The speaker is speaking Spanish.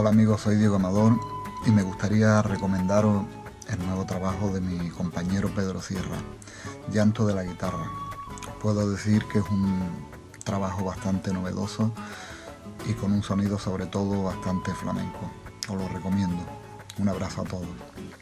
Hola amigos, soy Diego Amador y me gustaría recomendaros el nuevo trabajo de mi compañero Pedro Sierra, Llanto de la guitarra. Puedo decir que es un trabajo bastante novedoso y con un sonido sobre todo bastante flamenco. Os lo recomiendo. Un abrazo a todos.